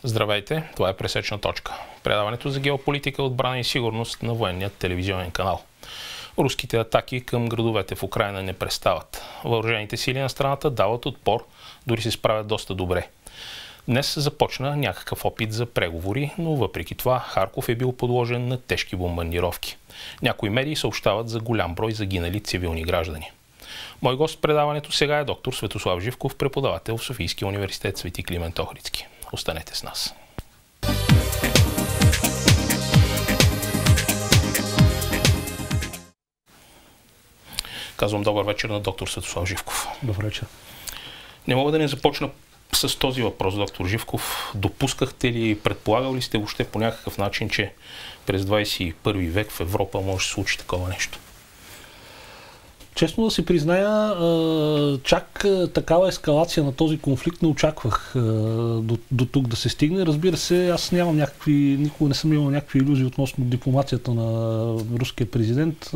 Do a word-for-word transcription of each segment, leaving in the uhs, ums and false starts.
Здравейте, това е Пресечна точка. Предаването за геополитика, отбрана и сигурност на военният телевизионен канал. Руските атаки към градовете в Украйна не престават. Въоръжените сили на страната дават отпор, дори се справят доста добре. Днес започна някакъв опит за преговори, но въпреки това Харков е бил подложен на тежки бомбардировки. Някои медии съобщават за голям брой загинали цивилни граждани. Мой гост в предаването сега е доктор Светослав Живков, преподавател в Софийския университет Свети Климент Охридски. Останете с нас. Казвам добър вечер на доктор Светослав Живков. Добър вечер. Не мога да не започна с този въпрос, доктор Живков. Допускахте ли, предполагал ли сте въобще по някакъв начин, че през двадесет и първи век в Европа може да се случи такова нещо? Честно да си призная, чак такава ескалация на този конфликт не очаквах до, до тук да се стигне. Разбира се, аз нямам някакви, никога не съм имал някакви илюзии относно дипломацията на руския президент.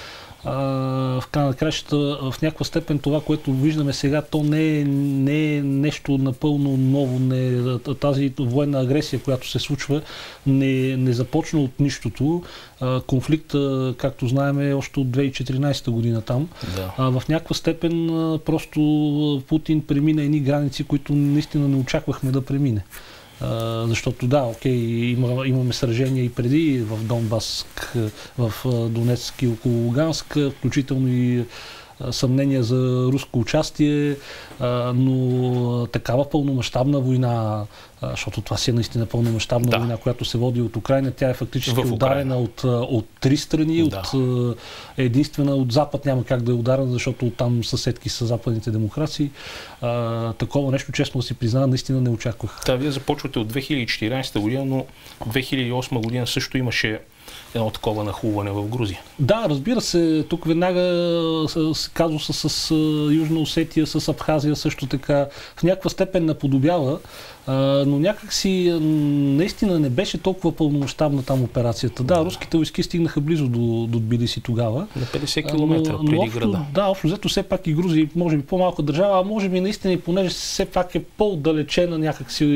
В края на кращата, в някаква степен това, което виждаме сега, то не е, не е нещо напълно ново. Не, тази военна агресия, която се случва, не, не започна от нищото. Конфликта, както знаем, е още от две хиляди и четиринадесета година там. Да. В някаква степен просто Путин премина едни граници, които наистина не очаквахме да премине. Uh, защото да, окей, има, имаме сражения и преди в Донбас, в Донецк и около Луганск, включително и съмнения за руско участие, uh, но такава пълномащабна война, uh, защото това си е наистина пълномащабна да. война, която се води от Украйна, тя е фактически ударена от, от три страни, да. от uh, единствена от Запад няма как да е ударена, защото там съседки са западните демокрации. Uh, такова нещо, честно да си призна, наистина не очаквах. Да, вие започвате от две хиляди и четиринадесета година, но две хиляди и осма година също имаше едно такова нахлуване в Грузия. Да, разбира се, тук веднага с казуса с, с Южна Осетия, с Абхазия също така в някаква степен наподобява, но някак си наистина не беше толкова пълномащабна там операцията. Да, руските войски стигнаха близо до, до Тбилиси тогава. На петдесет километра преди общо, града. Да, общо взето все пак и Грузия, може би по-малка държава, а може би наистина и понеже все пак е по-отдалечена някакси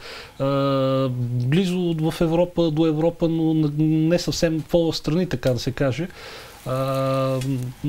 а, близо в Европа, до Европа, но не съвсем по-страни, така да се каже. А,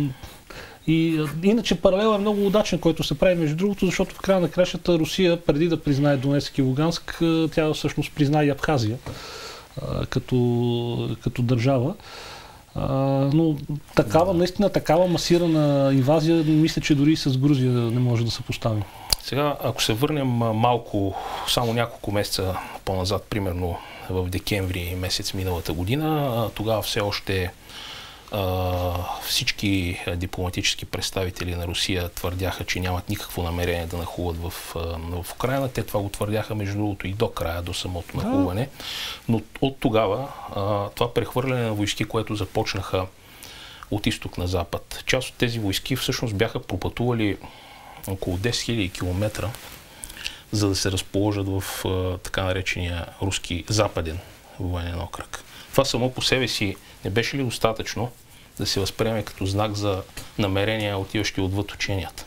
И иначе паралел е много удачен, който се прави между другото, защото в края на кращата Русия, преди да признае Донецк и Луганск, тя всъщност призна и Абхазия а, като, като държава. А, но такава, наистина такава масирана инвазия, мисля, че дори с Грузия не може да се постави. Сега, ако се върнем малко, само няколко месеца по-назад, примерно в декември месец миналата година, тогава все още Uh, всички дипломатически представители на Русия твърдяха, че нямат никакво намерение да нахлуват в, uh, в Украйна. Те това го твърдяха между другото и до края, до самото нахлуване. Но от тогава uh, това прехвърляне на войски, което започнаха от изток на запад. Част от тези войски всъщност бяха пропътували около десет хиляди километра, за да се разположат в uh, така наречения руски западен военен окръг. Това само по себе си не беше ли достатъчно да се възприеме като знак за намерения, отиващи отвъд ученията?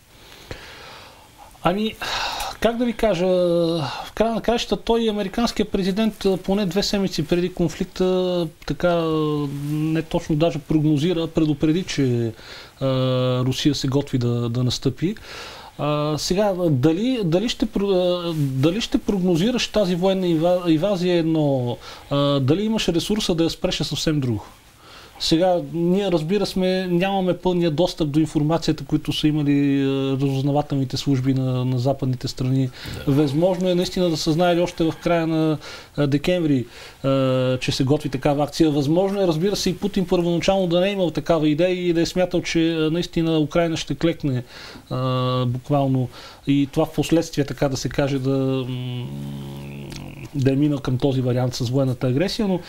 Ами, как да ви кажа, в края на краищата той и американският президент поне две седмици преди конфликта така не точно даже прогнозира, предупреди, че а, Русия се готви да, да настъпи. А, сега, дали, дали, ще, дали ще прогнозираш тази военна инвазия едно, а, дали имаш ресурса да я спреш е съвсем друго. Сега, ние разбира сме, нямаме пълния достъп до информацията, които са имали разузнавателните служби на, на западните страни. Да. Възможно е наистина да са знаели още в края на декември, че се готви такава акция. Възможно е, разбира се, и Путин първоначално да не е имал такава идея и да е смятал, че наистина Украйна ще клекне буквално и това в последствие, така да се каже, да, да е минал към този вариант с военната агресия, но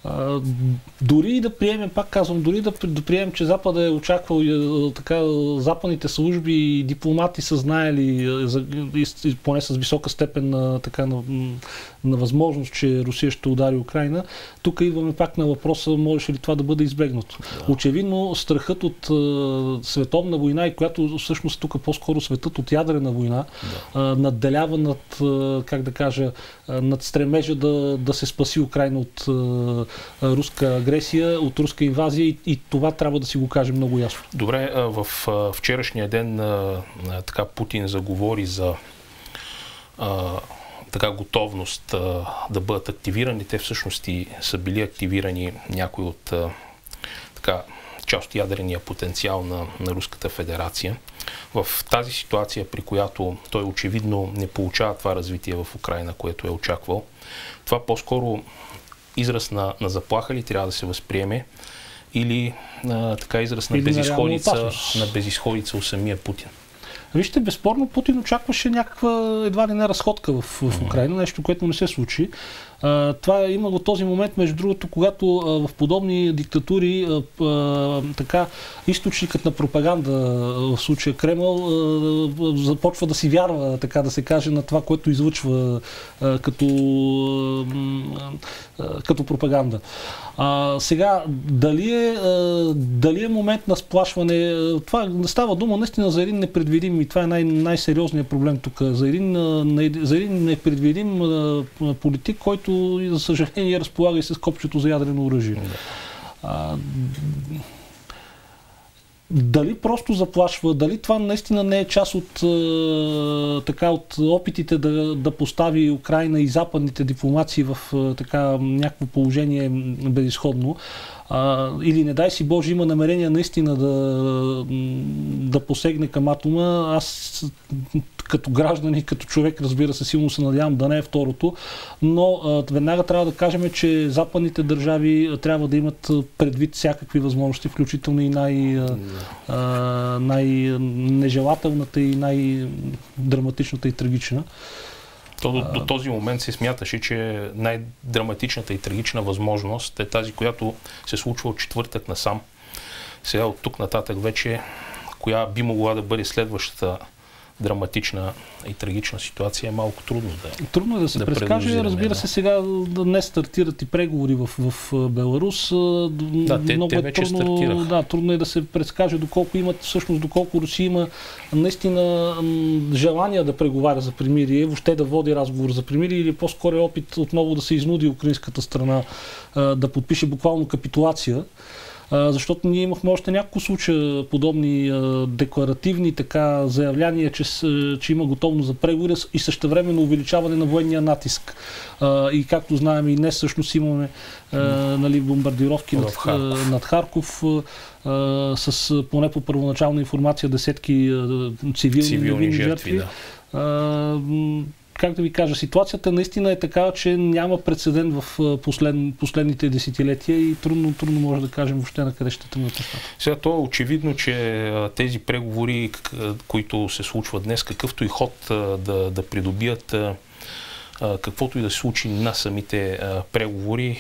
А, дори и да приемем, пак казвам, дори да, да приемем, че Запада е очаквал така, западните служби и дипломати са знаели, за, и, поне с висока степен на, така, на, на възможност, че Русия ще удари Украйна, тук идваме пак на въпроса, можеше ли това да бъде избегнато. Да. Очевидно, страхът от а, световна война, и която всъщност тук по-скоро светът от ядрена война, да. а, надделява над, а, как да кажа, а, над стремежа да, да се спаси Украйна от а, руска агресия, от руска инвазия, и, и това трябва да си го кажем много ясно. Добре, в вчерашния ден така Путин заговори за а, така готовност а, да бъдат активирани. Те всъщност и са били активирани някои от а, така, част от ядрения потенциал на, на Руската федерация. В тази ситуация, при която той очевидно не получава това развитие в Украйна, което е очаквал, това по-скоро израз на, на заплаха ли трябва да се възприеме, или а, така израз на безизходица, на безизходица у самия Путин? Вижте, безспорно Путин очакваше някаква едва ли не разходка в, в Украйна, нещо, което не се случи. А, това има го този момент, между другото, когато а, в подобни диктатури а, а, така, източникът на пропаганда, в случая Кремъл, а, започва да си вярва, така да се каже, на това, което излъчва а, като, а, като пропаганда. А, сега, дали е, а, дали е момент на сплашване, това става дума наистина за един непредвидим, и това е най- най-сериозният проблем тук, за един, за един непредвидим а, политик, който, за съжаление, разполага и с копчето за ядрено оръжие. А, дали просто заплашва, дали това наистина не е част от, а, така, от опитите да, да постави Украйна и западните дипломации в а, така, някакво положение безизходно, а, или не дай си Боже има намерение наистина да, да посегне към атома. Аз като граждан и като човек, разбира се, силно се надявам да не е второто, но а, веднага трябва да кажем, че западните държави трябва да имат предвид всякакви възможности, включително и най, а, най-нежелателната и най-драматичната и трагична. То до, до този момент се смяташе, че най-драматичната и трагична възможност е тази, която се случва от четвъртък насам. Сега от тук нататък вече, коя би могла да бъде следващата драматична и трагична ситуация, е малко трудно да Трудно е да се да предскаже. Разбира да. се, сега днес стартират и преговори в, в Беларус. Да, те, много те е вече трудно, стартираха. Да, трудно е да се предскаже доколко имат, всъщност доколко Русия има наистина желание да преговаря за примирие, въобще да води разговор за примирие, или по-скоро е опит отново да се изнуди украинската страна да подпише буквално капитулация. Защото ние имахме още няколко случая подобни а, декларативни така, заявляния, че, че има готовност за преговори и същевременно увеличаване на военния натиск. А, и както знаем и днес всъщност имаме а, нали, бомбардировки над Харков, над Харков а, с поне по първоначална информация десетки а, цивилни, цивилни жертви. жертви. Да. А, как да ви кажа, ситуацията наистина е такава, че няма прецедент в послед, последните десетилетия и трудно, трудно може да кажем въобще на къде ще тръгнат нещата. Сега то е очевидно, че тези преговори, които се случват днес, какъвто и ход да, да придобият, каквото и да се случи на самите преговори,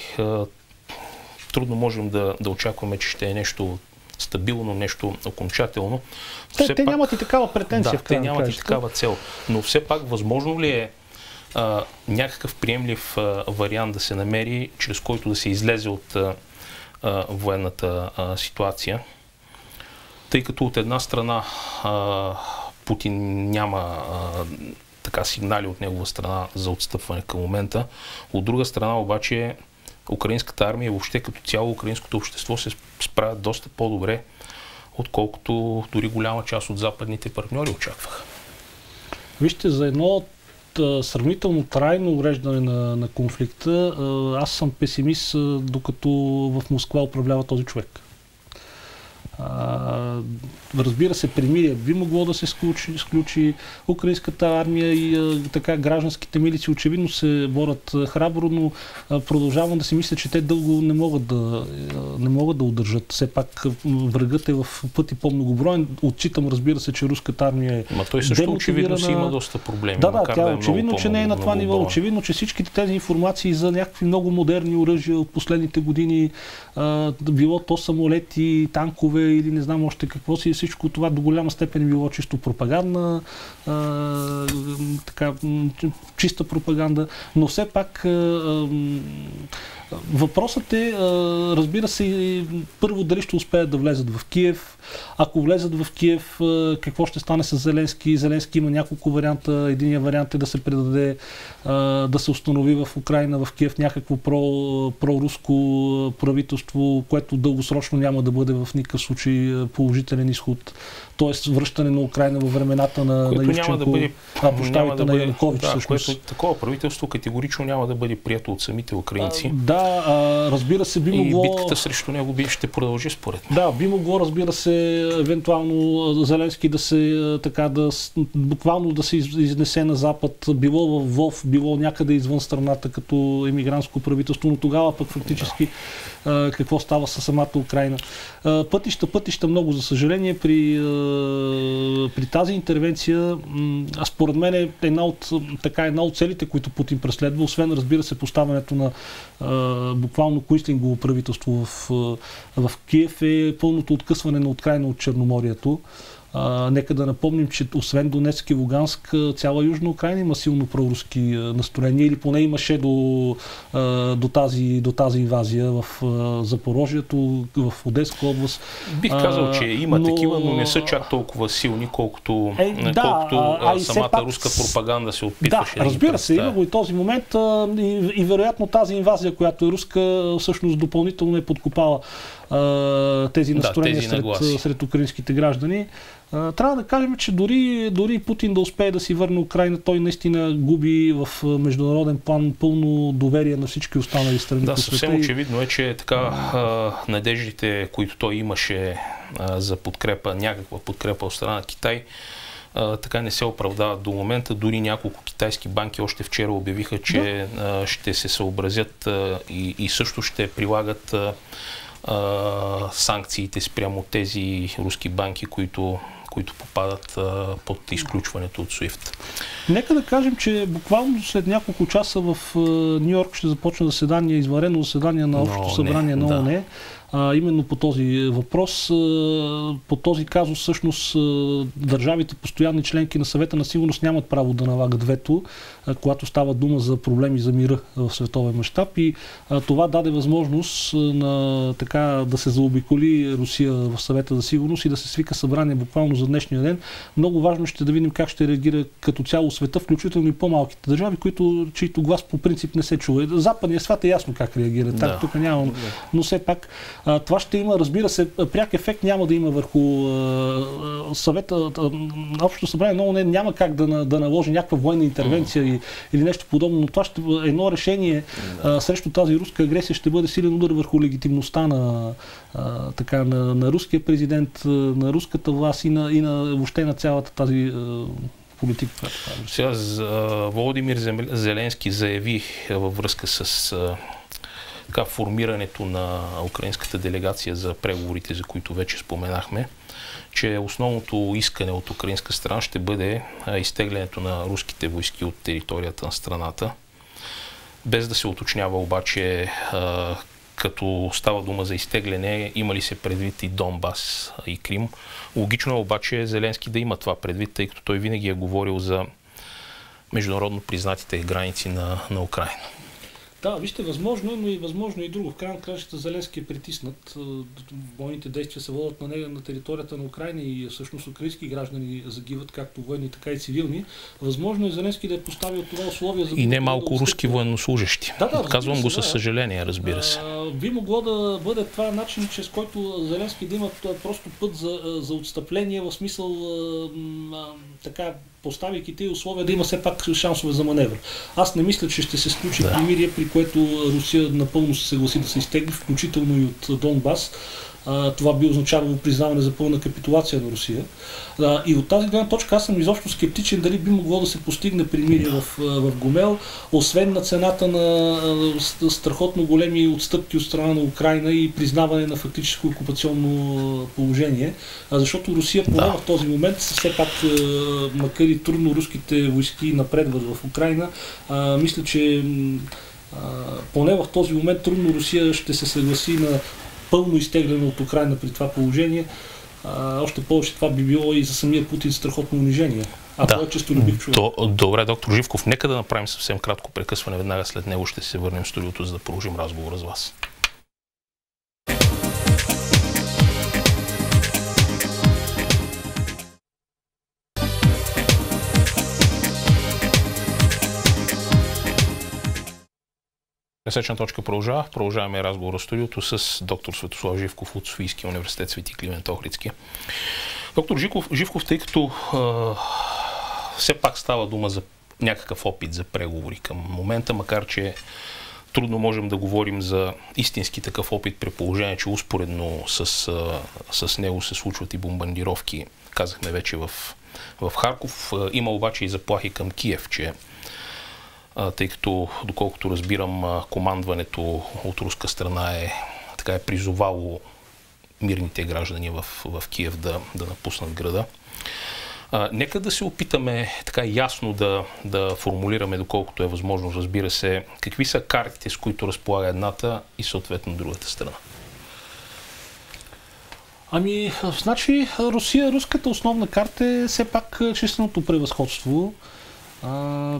трудно можем да, да очакваме, че ще е нещо стабилно, нещо окончателно. Те, те пак, нямат и такава претенция. Да, в крайна те нямат крайна. и такава цел. Но все пак възможно ли е а, някакъв приемлив а, вариант да се намери, чрез който да се излезе от а, а, военната а, ситуация? Тъй като от една страна а, Путин няма а, така сигнали от негова страна за отстъпване към момента. От друга страна обаче украинската армия, въобще като цяло украинското общество се справят доста по-добре, отколкото дори голяма част от западните партньори очакваха. Вижте, за едно от а, сравнително трайно уреждане на, на конфликта, а, аз съм песимист, а, докато в Москва управлява този човек. А, разбира се, примирие би могло да се сключи, сключи. Украинската армия и а, така гражданските милици очевидно се борят а, храбро, но а, продължавам да си мисля, че те дълго не могат да, а, не могат да удържат. Все пак врагът е в пъти по-многоброен. Отчитам, разбира се, че руската армия е Ма той също очевидно си има доста проблеми. Да, да, тя да е очевидно, че не е на това ниво. Очевидно, че всичките тези информации за някакви много модерни оръжия от последните години, а, било то самолети, танкове или не знам още какво си, всичко това до голяма степен е било чисто пропагандна, а, така, чиста пропаганда, но все пак а, а, въпросът е, разбира се, първо дали ще успеят да влезат в Киев. Ако влезат в Киев, какво ще стане с Зеленски? Зеленски има няколко варианта. Единият вариант е да се предаде, да се установи в Украйна, в Киев някакво про, проруско правителство, което дългосрочно няма да бъде в никакъв случай положителен изход. Тоест връщане на Украйна във времената на, на Ющенко, няма да бъде, а поставите да на бъде, Янукович. Да, което такова правителство категорично няма да бъде прието от самите украинци. А, да, а, разбира се, би могло... И битката срещу него би, ще продължи според мен. Да, би могло, разбира се, евентуално Зеленски да се така, да, буквално да се изнесе на Запад, било в Лвов, било някъде извън страната като емигрантско правителство, но тогава пък фактически да. какво става със самата Украйна. Пътища, пътища много, за съжаление, при, при тази интервенция, а според мен е една от, така, една от целите, които Путин преследва, освен, разбира се, поставянето на буквално Куислингово правителство в, в Киев, е пълното откъсване на Украйна от Черноморието. А, нека да напомним, че освен Донецк и Луганск, цяла Южна Украйна има силно проруски настроения, или поне имаше до, до, тази, до тази инвазия в Запорожието, в Одеска област. Бих казал, че има но... такива, но не са чак толкова силни, колкото, е, да, колкото а, а самата пак... руска пропаганда се опитваше. Да, разбира се, има го и този момент а, и, и вероятно тази инвазия, която е руска, всъщност допълнително е подкопала а, тези настроения да, тези сред, сред украинските граждани. Трябва да кажем, че дори, дори Путин да успее да си върне Украйна, той наистина губи в международен план пълно доверие на всички останали страни. Да, съвсем очевидно е, че така а, надеждите, които той имаше а, за подкрепа, някаква подкрепа от страна на Китай, а, така не се оправдават до момента. Дори няколко китайски банки още вчера обявиха, че да. а, ще се съобразят а, и, и също ще прилагат а, а, санкциите спрямо тези руски банки, които които попадат а, под изключването от суифт. Нека да кажем, че буквално след няколко часа в Ню Йорк ще започне заседание, извънредно заседание на Общото събрание на ООН. Да. А, именно по този въпрос. По този казус всъщност държавите, постоянни членки на Съвета на сигурност, нямат право да налагат вето, когато става дума за проблеми за мира в световен мащаб, и а, това даде възможност на, така, да се заобиколи Русия в Съвета за сигурност и да се свика събрание буквално за днешния ден. Много важно ще да видим как ще реагира като цяло света, включително и по-малките държави, които, чието глас по принцип не се чува. Западният свят е ясно как реагира. Да. Тук нямам. Но все пак а, това ще има, разбира се, пряк ефект няма да има върху а, съвета. А, Общото събрание на ООН няма как да, да наложи някаква военна интервенция mm. или нещо подобно, но това ще едно решение а, срещу тази руска агресия ще бъде силен удар върху легитимността на, а, така, на, на руския президент, на руската власт и на, и на въобще на цялата тази а, политика. Сега Володимир Зеленски заяви във връзка с а, така, формирането на украинската делегация за преговорите, за които вече споменахме, че основното искане от украинска страна ще бъде изтеглянето на руските войски от територията на страната, без да се уточнява обаче, като става дума за изтегляне, има ли се предвид и Донбас и Крим. Логично е обаче Зеленски да има това предвид, тъй като той винаги е говорил за международно признатите граници на, на Украйна. Да, вижте, възможно, но и възможно и друго. В крайна кращата Зеленски е притиснат. Бойните действия се водят на нея на територията на Украйна и всъщност украински граждани загиват, както военни, така и цивилни. Възможно е Зеленски да е поставил това условие за... И не малко да руски военнослужащи. Да, да, казвам го със да. съжаление, разбира се. А, би могло да бъде това начин, чрез който Зеленски да има просто път за, за отстъпление, в смисъл а, а, така, поставяйки тези условия, да има все пак шансове за маневр. Аз не мисля, че ще се сключи да. примирие, при което Русия напълно се съгласи да се изтегли, включително и от Донбас. а, това би означавало признаване за пълна капитулация на Русия. А, и от тази гледна точка аз съм изобщо скептичен дали би могло да се постигне примирие в, в Гомел, освен на цената на а, страхотно големи отстъпки от страна на Украйна и признаване на фактическо окупационно положение. А, защото Русия поне да. в този момент, все пак, а, макар и трудно руските войски напредват в Украйна, а, мисля, че а, поне в този момент трудно Русия ще се съгласи на пълно изтегляне от Украйна при това положение. А, още повече това би било и за самия Путин страхотно унижение. А да. това е честолюбив човек. Добре, доктор Живков, нека да направим съвсем кратко прекъсване. Веднага след него ще се върнем в студиото, за да продължим разговора с вас. Пресечна точка продължава. Продължаваме разговора в студиото с доктор Светослав Живков от Софийския университет Свети Климент Охридски. Доктор Живков, Живков, тъй като а, все пак става дума за някакъв опит за преговори към момента, макар че трудно можем да говорим за истински такъв опит при положение, че успоредно с, а, с него се случват и бомбардировки, казахме вече в, в Харков. Има обаче и заплахи към Киев, че тъй като, доколкото разбирам, командването от руска страна е, така е призовало мирните граждани в, в Киев да, да напуснат града. А, нека да се опитаме така ясно да, да формулираме, доколкото е възможно, разбира се, какви са картите, с които разполага едната и съответно другата страна. Ами, значи, Русия, руската основна карта е все пак численото превъзходство. А,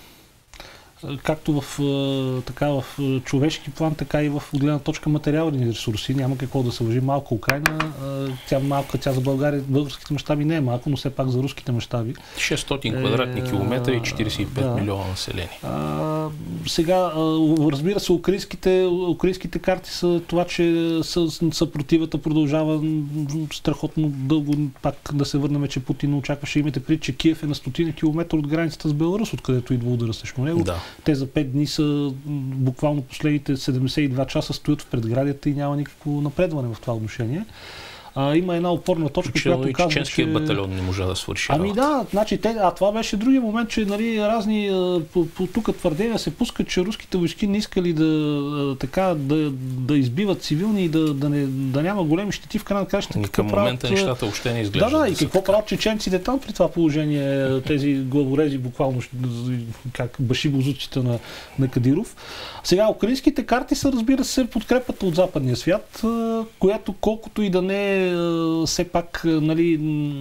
както в, така, в човешки план, така и в гледна точка материални ресурси. Няма какво да се лъжи. Малко Украйна, тя малка, тя за България, българските мащаби не е малко, но все пак за руските мащаби. шестстотин квадратни е, километра и четиридесет и пет да. милиона население. А, сега, разбира се, украинските, украинските карти са това, че съпротивата продължава страхотно дълго. Пак да се върнем, че Путин очакваше. Имате предвид, че Киев е на стотина километра от границата с Беларус, откъдето идва удара срещу него. Да. Те за пет дни са буквално последните седемдесет и два часа стоят в предградията и няма никакво напредване в това отношение. А, има една опорна точка, Учено която казва, че... чеченският батальон не можа да свърши. Ами да, значи, те, а това беше другия момент, че нали, разни по, по, тук твърдения се пускат, че руските войски не искали да, така, да, да избиват цивилни и да, да, не, да няма големи щети в крайна краща. И към момента правят, нещата въобще не изглеждат. Да, да, и какво правят чеченците там при това положение, тези главорези буквално как башибозуците на, на Кадиров. Сега, украинските карти са, разбира се, подкрепата от западния свят, която колкото и да не е все пак нали,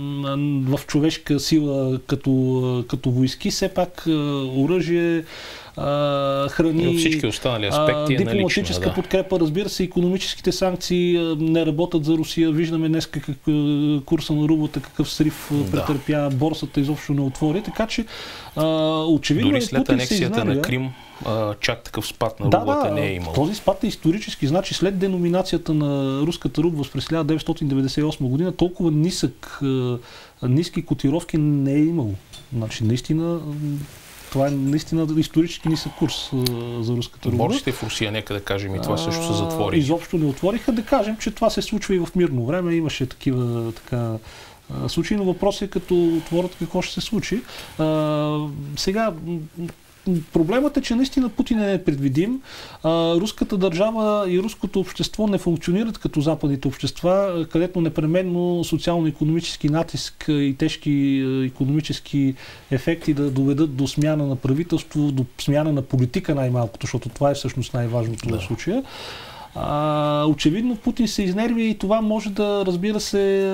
в човешка сила като, като войски, все пак оръжие, храни, и всички останали аспекти, дипломатическа налична, да. подкрепа, разбира се, икономическите санкции не работят за Русия. Виждаме днес как курса на рублата, какъв срив да. претърпя, борсата изобщо не отвори, така че очевидно дори е, след Путин анексията на Крим, Uh, чак такъв спад на рублата да, не е имал. Този спад е исторически. Значи след деноминацията на руската рубла през хиляда деветстотин деветдесет и осма година толкова нисък, ниски котировки не е имало. Значи наистина това е наистина исторически нисък курс за руската рубла. Борсите в Русия, нека да кажем, и това също се затвори. Изобщо не отвориха. Да кажем, че това се случва и в мирно време. Имаше такива така случаи, но въпросът е като отворят какво ще се случи. А, сега проблемът е, че наистина Путин е непредвидим. А, руската държава и руското общество не функционират като западните общества, където непременно социално-икономически натиск и тежки икономически ефекти да доведат до смяна на правителство, до смяна на политика най-малкото, защото това е всъщност най-важното да. в случая. А, очевидно Путин се изнерви и това може да, разбира се,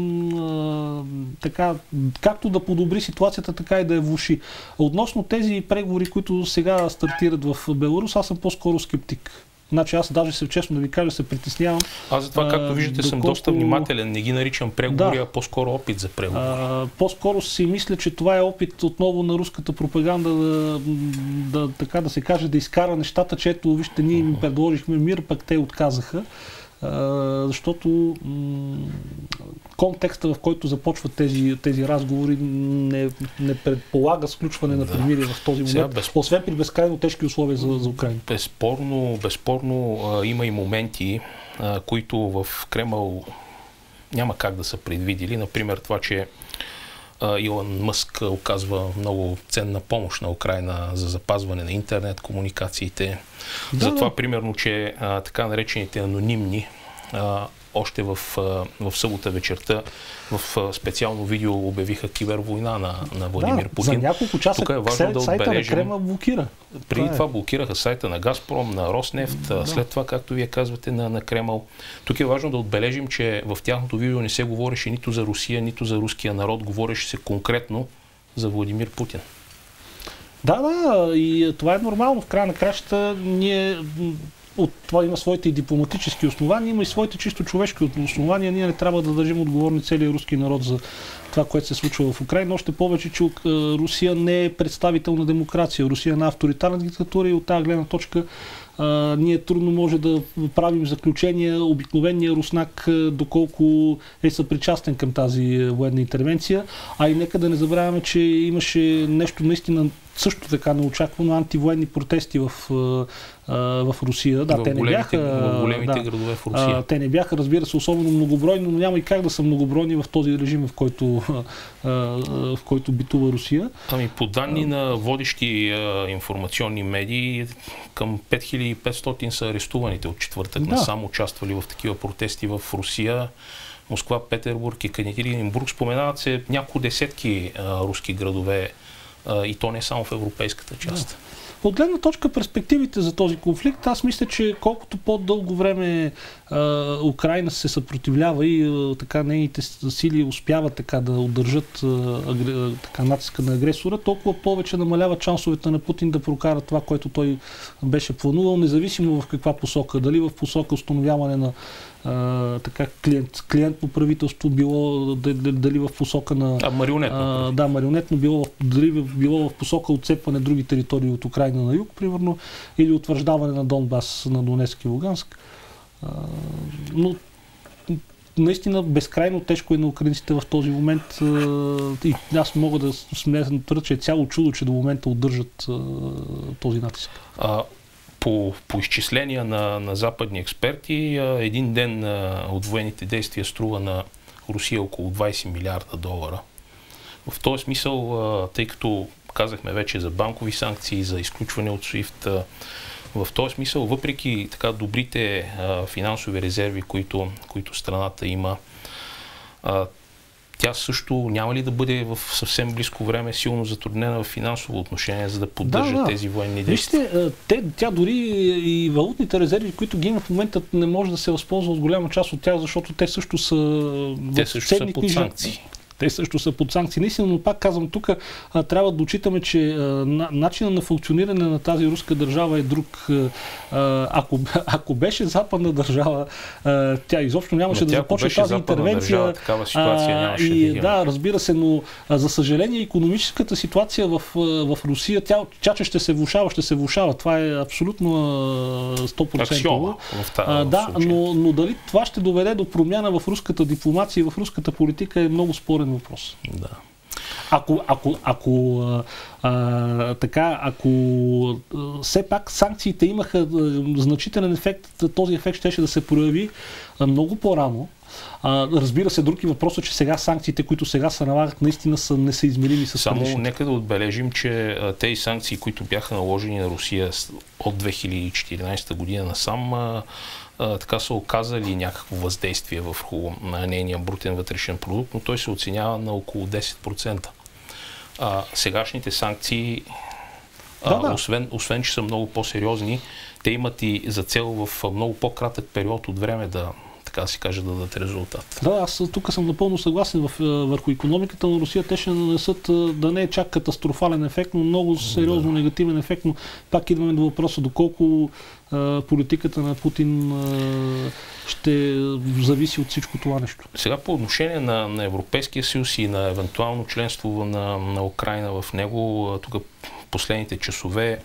а, така, както да подобри ситуацията, така и да я влоши. Относно тези преговори, които сега стартират в Беларус, аз съм по-скоро скептик. Значи аз даже се, честно да ви кажа, се притеснявам. Аз затова, както виждате, доколко... съм доста внимателен. Не ги наричам преговори, да. а по-скоро опит за преговори. А, по-скоро си мисля, че това е опит отново на руската пропаганда да, да, така да се каже, да изкара нещата, че ето, вижте, ние им предложихме мир, пък те отказаха. Uh, защото м- контекста, в който започват тези, тези разговори, не, не предполага сключване на примирие да. в този момент, без... освен при безкрайно тежки условия за, за Украина. Безспорно, безспорно а, има и моменти, а, които в Кремъл няма как да са предвидили. Например, това, че а, Илон Мъск оказва много ценна помощ на Украйна за запазване на интернет комуникациите. Да, За това, да. примерно, че а, така наречените анонимни а, още в, в събота вечерта в специално видео обявиха кибервойна на, на Владимир да, Путин. За няколко часа тук е важно да сайта отбележим, на Кремъл блокира. Преди това, това е. блокираха сайта на Газпром, на Роснефт, да. след това, както вие казвате, на, на Кремъл. Тук е важно да отбележим, че в тяхното видео не се говореше нито за Русия, нито за руския народ, говореше се конкретно за Владимир Путин. Да, да, и това е нормално. В края на кращата ние... От това има своите и дипломатически основания, има и своите чисто човешки основания. Ние не трябва да държим отговорни целия руски народ за това, което се случва в Украйна. Още повече, че Русия не е представител на демокрация. Русия е една авторитарна диктатура и от тази гледна точка а, ние трудно може да правим заключения. Обикновения руснак, доколко е съпричастен към тази военна интервенция. А и нека да не забравяме, че имаше нещо наистина също така неочаквано, антивоенни протести в, в Русия. Да, в те не големите, бяха. В големите да, градове в Русия. А, те не бяха, разбира се, особено многобройни, но няма и как да са многобройни в този режим, в който, а, в който битува Русия. Ами по данни а, на водещи а, информационни медии, към пет хиляди и петстотин са арестуваните от четвъртък да. насам, участвали в такива протести в Русия. Москва, Петербург и Екатеринбург. Споменават се няколко десетки а, руски градове, а, и то не само в европейската част. Да. От гледна точка перспективите за този конфликт, аз мисля, че колкото по-дълго време а, Украйна се съпротивлява и а, така нейните сили успяват така да удържат а, агре, така, натиска на агресора, толкова повече намаляват шансовете на Путин да прокара това, което той беше планувал, независимо в каква посока. Дали в посока установяване на Uh, така, клиент, клиентно правителство, било дали в посока на... А, марионетно. Uh, да, марионетно, било, дали било в посока отцепване на други територии от Украйна на юг, примерно, или утвърждаване на Донбас, на Донецк и Луганск. Uh, но наистина безкрайно тежко е на украинците в този момент. Uh, и аз мога да смея да твърдя, че е цяло чудо, че до момента удържат uh, този натиск. А, По, по изчисления на, на западни експерти, един ден от военните действия струва на Русия около двайсет милиарда долара. В този смисъл, тъй като казахме вече за банкови санкции, за изключване от суифт, в този смисъл, въпреки така добрите финансови резерви, които, които страната има, тя също няма ли да бъде в съвсем близко време силно затруднена в финансово отношение, за да поддържа да, да. тези военни действия? Вижте, те, тя дори и валутните резерви, които ги има в момента, не може да се възползва от голяма част от тях, защото те също са, те също са под санкции. Те също са под санкции. Наистина, но пак казвам, тук а, трябва да отчитаме, че а, на, начинът на функциониране на тази руска държава е друг. А, ако, ако беше западна държава, а, тя изобщо нямаше да започне тази интервенция. Държава, такава ситуация нямаше и, да, да, разбира се, но а, за съжаление икономическата ситуация в, в Русия, тя, тя че ще се влошава, ще се влошава. Това е абсолютно а, сто процента. Аксиома. А, да, но, но дали това ще доведе до промяна в руската дипломация и в руската политика е много спорен въпрос. Да. Ако, ако, ако, а, така, ако а, все пак санкциите имаха а, значителен ефект, този ефект щеше да се прояви а, много по-рано. А, разбира се, други въпрос е, че сега санкциите, които сега се налагат, наистина са, не са измерими с Само предишните. нека да отбележим, че тези санкции, които бяха наложени на Русия от две хиляди и четиринадесета година насам, а, а, така са оказали някакво въздействие върху нейния брутен вътрешен продукт, но той се оценява на около десет процента. А, сегашните санкции, а, да, да. Освен, освен че са много по-сериозни, те имат и за цел в много по-кратък период от време да, така да си каже, да дадат резултат. Да, аз тук съм напълно съгласен в, върху икономиката на Русия. Те ще нанесат да не е чак катастрофален ефект, но много сериозно да. негативен ефект. Но пак идваме до въпроса доколко а, политиката на Путин а, ще зависи от всичко това нещо. Сега по отношение на, на Европейския съюз и на евентуално членство на, на Украйна в него, тук последните часове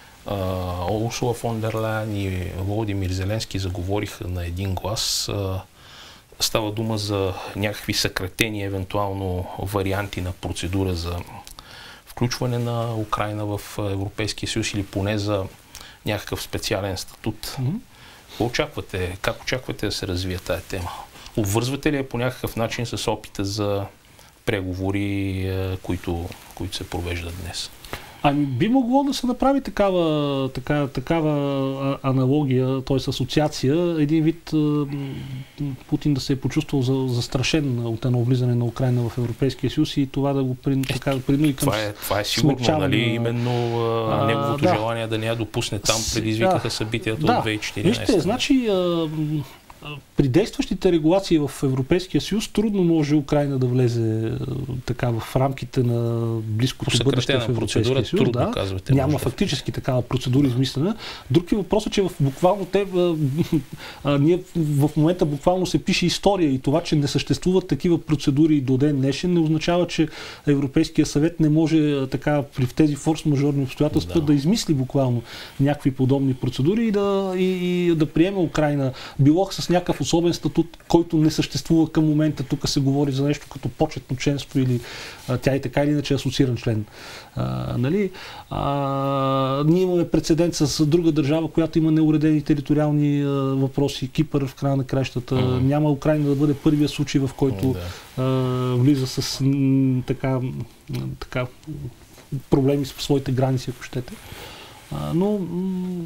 Урсула фон дер Лайен и Володимир Зеленски заговориха на един глас. Става дума за някакви съкратени, евентуално варианти на процедура за включване на Украйна в Европейския съюз или поне за някакъв специален статут. Mm-hmm. Какво очаквате? Как очаквате да се развие тая тема? Обвързвате ли я по някакъв начин с опита за преговори, които, които се провеждат днес? Ами би могло да се направи такава, така, такава аналогия, т.е. асоциация, един вид Путин да се е почувствал за, застрашен от едно влизане на Украйна в Европейския съюз и това да го при, така, да принуди към това е, това е сигурно, нали, именно а, неговото да. желание да не я допусне там, предизвикаха събитията да. от две хиляди и четиринадесета. Вижте, значи а, при действащите регулации в Европейския съюз трудно може Украйна да влезе така в рамките на близкото бъдеще в Европейския съюз. Трудно, да. казвате, Няма фактически такава процедура измислена. Друг е въпросът, че в буквално те, а, а, ние в момента буквално се пише история и това, че не съществуват такива процедури до ден днешен, не означава, че Европейския съвет не може така при тези форс-мажорни обстоятелства да. да измисли буквално някакви подобни процедури и да, и, и да приеме Украйна. Било с някакъв особен статут, който не съществува към момента. Тук се говори за нещо като почетно членство или а, тя и така или иначе асоцииран член. А, нали? а, ние имаме прецедент с друга държава, която има неуредени териториални а, въпроси. Кипър в края на кращата. Mm-hmm. Няма Украйна да бъде първия случай, в който mm-hmm. а, влиза с м, така, така проблеми с своите граници, ако щете. А, но м,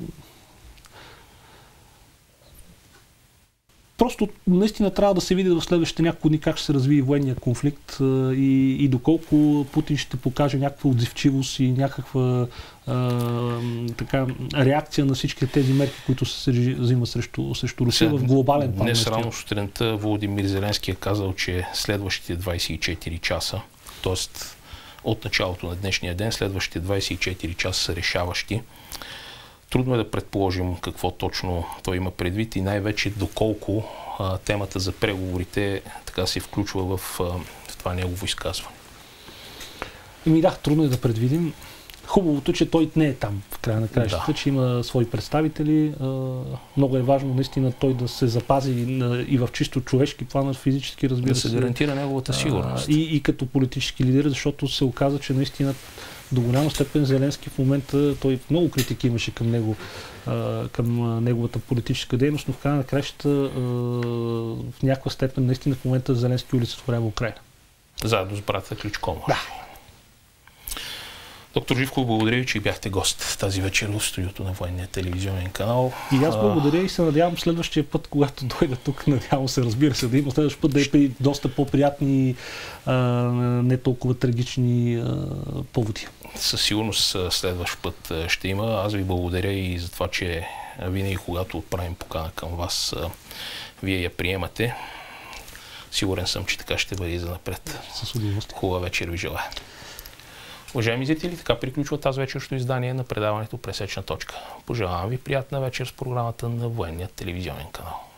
просто наистина трябва да се види в следващите няколко дни как ще се развие военния конфликт и, и доколко Путин ще покаже някаква отзивчивост и някаква а, така, реакция на всички тези мерки, които се взимат срещу, срещу Русия в глобален план. Днес рано сутринта Володимир Зеленски е казал, че следващите двадесет и четири часа, т.е. от началото на днешния ден, следващите двадесет и четири часа са решаващи. Трудно е да предположим какво точно той има предвид и най-вече доколко а, темата за преговорите така се включва в, а, в това негово изказване. Еми да, трудно е да предвидим. Хубавото, че той не е там в края на краищата, да. Че има свои представители. А, много е важно наистина той да се запази и в чисто човешки план, физически, разбира се. Да се гарантира неговата сигурност. А, и, и като политически лидер, защото се оказа, че наистина до голяма степен Зеленски в момента, той много критики имаше към него, към неговата политическа дейност, но в края на краищата в някаква степен наистина в момента Зеленски олицетворява Украйна. Заедно с брата Кличко. Да. Доктор Живков, благодаря ви, че бяхте гост тази вечер в студиото на Военния телевизионен канал. И аз благодаря и се надявам следващия път, когато дойда тук, надявам се, разбира се, да има следващия път да е при доста по-приятни, а, не толкова трагични а, поводи. Със сигурност следващ път ще има. Аз ви благодаря и за това, че винаги, когато отправим покана към вас, вие я приемате. Сигурен съм, че така ще бъде и занапред. С удоволствие. Хубава вечер ви желая. Уважаеми зрители, така приключва тази вечерщо издание на предаването Пресечна точка. Пожелавам ви приятна вечер с програмата на Военния телевизионен канал.